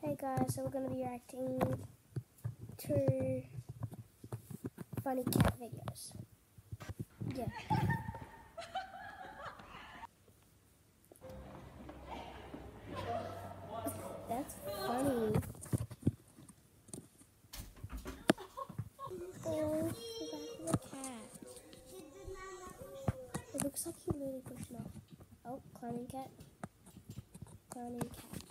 Hey guys, so we're gonna be reacting to funny cat videos. Yeah. That's funny. Oh, the back of the cat. It looks like he really pushed off. Oh, clowning cat. Clowning cat.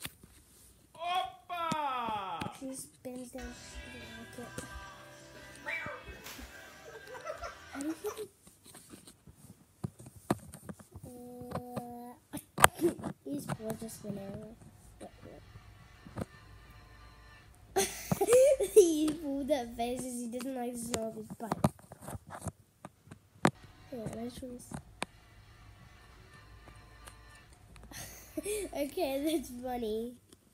Oppa! She just bends down. She didn't like it. How do you think his paw just went everywhere. He pulled up faces. He doesn't like the smell of his butt. Yeah, that's okay, that's funny.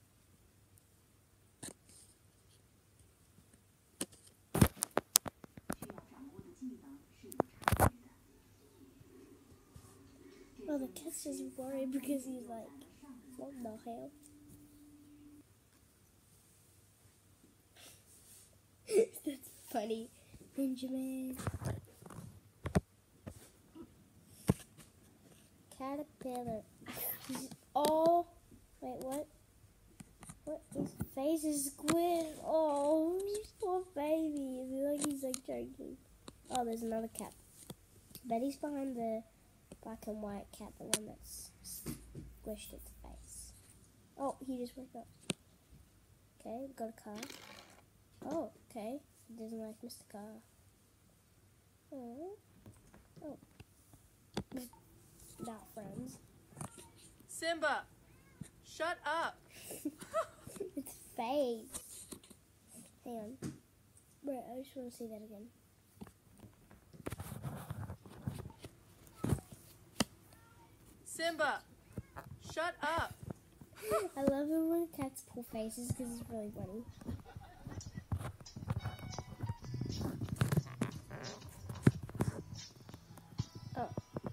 Oh, the cat's just worried because he's like, what the hell? That's funny. Benjamin. Caterpillar. Oh, wait, what? What? His face is squid. Oh, poor baby. I feel like he's like choking. Oh, there's another cat. Betty's behind the black and white cat, the one that's squished its face. Oh, he just woke up. Okay, we got a car. Oh, okay. He doesn't like Mr. Car. Oh. Oh. Not friends. Simba, shut up. Its face. Hang on. Wait, I just want to see that again. Simba, shut up. I love it when cats pull faces because it's really funny. Oh.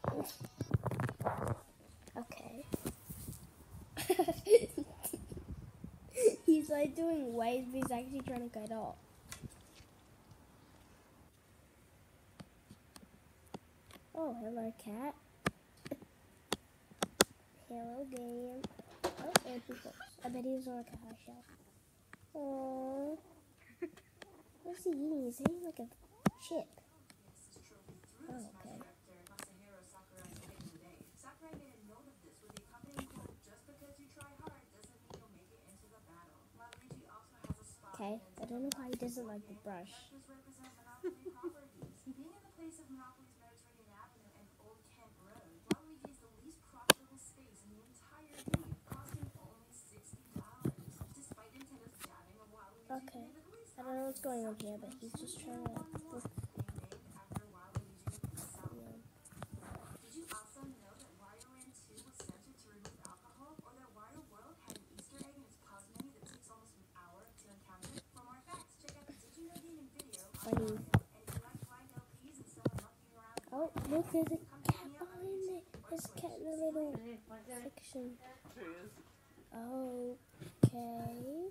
Okay. He's like doing waves, but he's actually trying to get off. Oh, hello, cat. Hello, game. Oh, and people. I bet he was on like a high shelf. Aww. What's he eating? He's eating like a chip. Oh, okay. Okay, I don't know why he doesn't like the brush. Okay, I don't know what's going on here, but he's just trying to look. Funny. Oh, look, there's a cat behind it. There's a cat in the little section. Okay.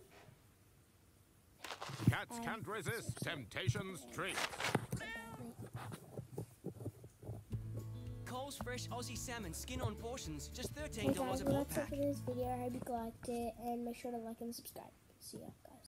Cats can't resist temptation's treat. Coles Fresh Aussie Salmon skin on portions, just $13 Hey guys, a well ball that's it pack. for this video. I hope you liked it, and make sure to like and subscribe. See ya, guys.